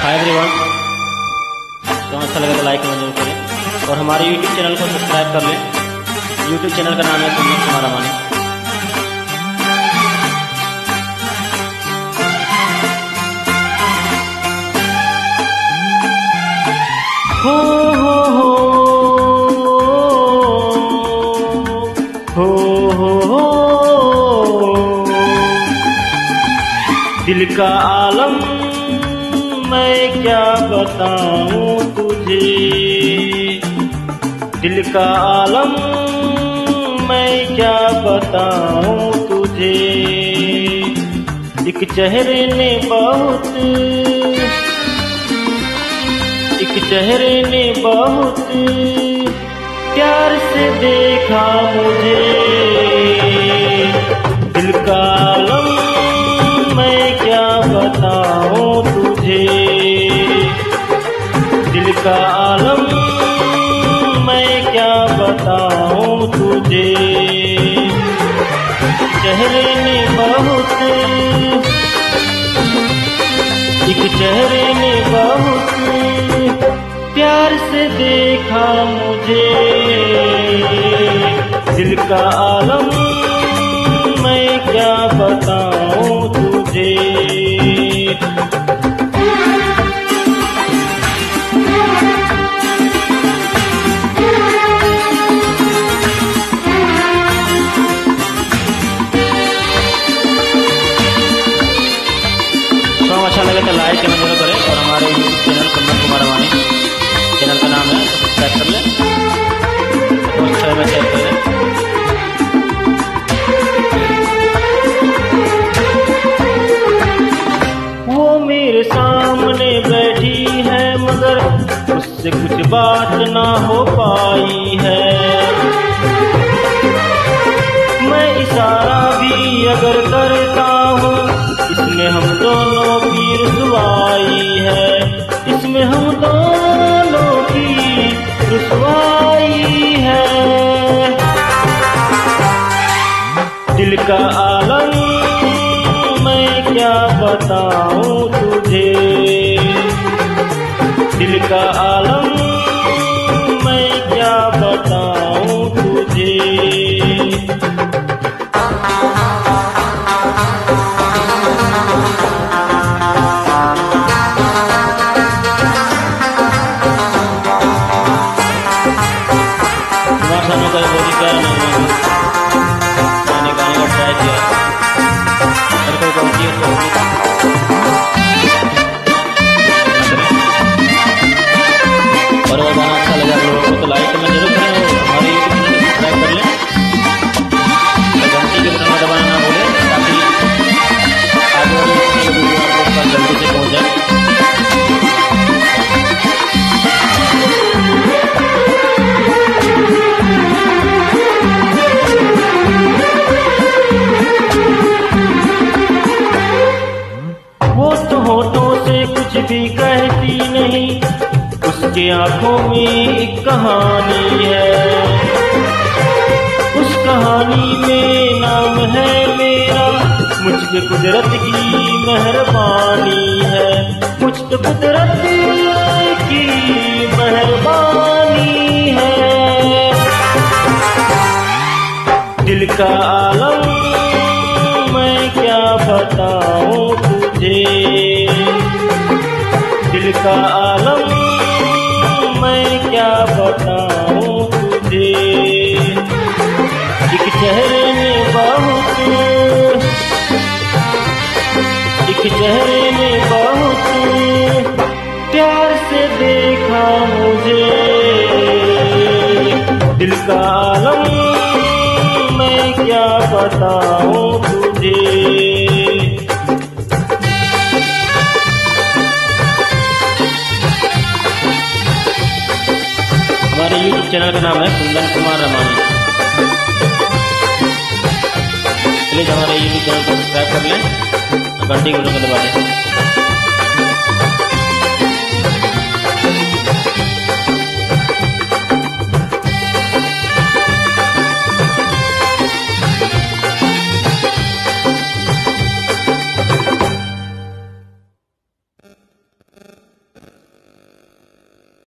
Hi everyone. तो अच्छा लगे तो लाइक जरूर करें और हमारे यूट्यूब चैनल को सब्सक्राइब कर लें। यूट्यूब चैनल का नाम है कुंदन कुमार रमानी। हो दिल का आलम मैं क्या बताऊं तुझे, दिल का आलम मैं क्या बताऊं तुझे। एक चेहरे ने बहुत प्यार से देखा मुझे। दिल का आलम मैं क्या बताऊं तुझे, दिल का आलम मैं क्या बताऊं तुझे। चेहरे ने एक चेहरे ने बहुत प्यार से देखा मुझे। दिल का आलम मैं क्या बताऊं तुझे। अच्छा लगे तो लाइक जरूर करें और हमारे YouTube channel Kundan Kumar Ramani channel का नाम है, सब्सक्राइब कर लें और शेयर में शेयर कर लें। वो मेरे सामने बैठी है मगर उससे कुछ बात ना हो पाई है। मैं इशारा भी अगर करता हूँ इसमें हम दोनों की रुसवाई है, इसमें हम दोनों की रुसवाई है। दिल का आलम मैं क्या बताऊं तुझे, दिल का आलम मैं क्या बताऊं तुझे। सामने का बहुत ही प्यारा नाम है, मैंने गाने का ट्राई किया और कोई गलती है और वो गाना अच्छा लगा लोगों को तो लाइक कमेंट जरूर करें और हमारे यूट्यूब चैनल को सब्सक्राइब कर लें और घंटी के बटन दबाना ना भूलें ताकि आगे वाली वीडियो आप लोग पर जल्दी से पहुँच जाए। वो तो होठों से कुछ भी कहती नहीं, उसके आंखों में एक कहानी है। उस कहानी में नाम है मेरा, मुझ पे कुदरत की मेहरबानी है, मुझ पे कुदरत की मेहरबानी है। दिल का आलम मैं क्या बताऊं तुझे, दिल का आलम मैं क्या बताऊं तुझे। एक चेहरे ने बहुत प्यार से देखा मुझे। दिल का आलम मैं क्या बताऊं तुझे। हमारे यूट्यूब चैनल का नाम है कुंदन कुमार रमानी। प्लीज हमारे यूट्यूब चैनल को सब्सक्राइब कर लें और घंटी को दबा दें।